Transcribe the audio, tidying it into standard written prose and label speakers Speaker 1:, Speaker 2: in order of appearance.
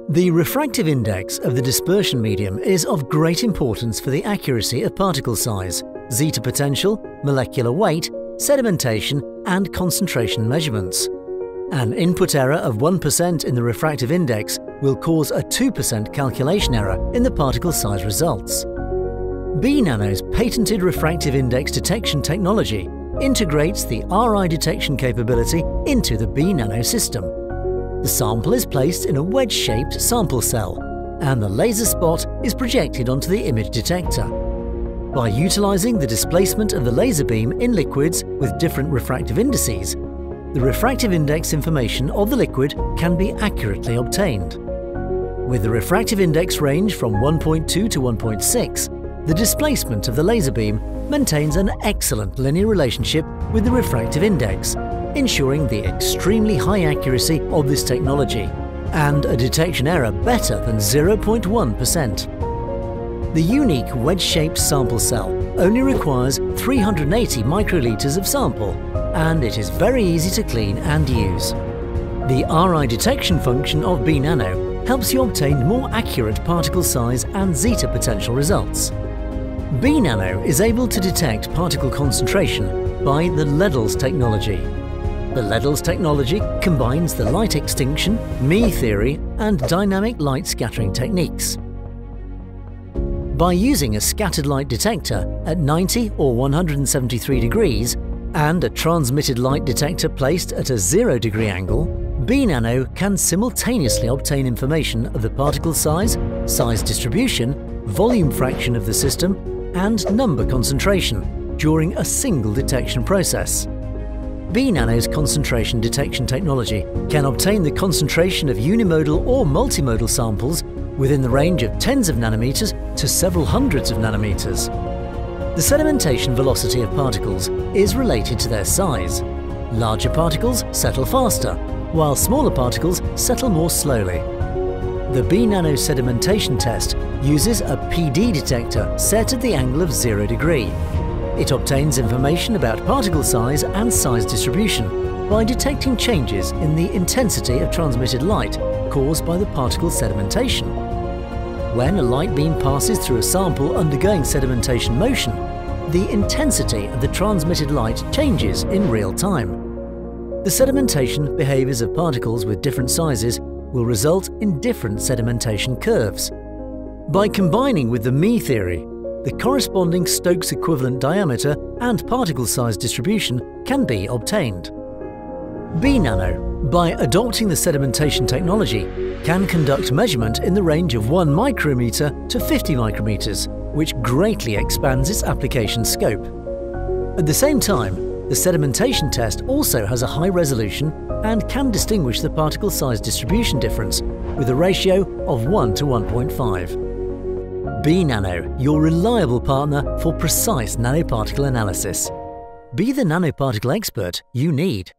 Speaker 1: The refractive index of the dispersion medium is of great importance for the accuracy of particle size, zeta potential, molecular weight, sedimentation and concentration measurements. An input error of 1% in the refractive index will cause a 2% calculation error in the particle size results. BeNano's patented refractive index detection technology integrates the RI detection capability into the BeNano system. The sample is placed in a wedge-shaped sample cell, and the laser spot is projected onto the image detector. By utilizing the displacement of the laser beam in liquids with different refractive indices, the refractive index information of the liquid can be accurately obtained. With the refractive index range from 1.2 to 1.6, the displacement of the laser beam maintains an excellent linear relationship with the refractive index, ensuring the extremely high accuracy of this technology and a detection error better than 0.1%. The unique wedge-shaped sample cell only requires 380 microliters of sample, and it is very easy to clean and use. The RI detection function of BeNano helps you obtain more accurate particle size and zeta potential results. BeNano is able to detect particle concentration by the LEDLS technology. The LEDLS technology combines the light extinction, Me theory and dynamic light scattering techniques. By using a scattered light detector at 90 or 173 degrees and a transmitted light detector placed at a 0-degree angle, BeNano can simultaneously obtain information of the particle size, size distribution, volume fraction of the system, and number concentration during a single detection process. BeNano's concentration detection technology can obtain the concentration of unimodal or multimodal samples within the range of tens of nanometers to several hundreds of nanometers. The sedimentation velocity of particles is related to their size. Larger particles settle faster, while smaller particles settle more slowly. The BeNano sedimentation test uses a PD detector set at the angle of 0 degree. It obtains information about particle size and size distribution by detecting changes in the intensity of transmitted light caused by the particle sedimentation. When a light beam passes through a sample undergoing sedimentation motion, the intensity of the transmitted light changes in real time. The sedimentation behaviors of particles with different sizes will result in different sedimentation curves. By combining with the Me theory, the corresponding Stokes equivalent diameter and particle size distribution can be obtained. BeNano, by adopting the sedimentation technology, can conduct measurement in the range of 1 micrometer to 50 micrometers, which greatly expands its application scope. At the same time, the sedimentation test also has a high resolution and can distinguish the particle size distribution difference with a ratio of 1 to 1.5. BeNano, your reliable partner for precise nanoparticle analysis. Be the nanoparticle expert you need.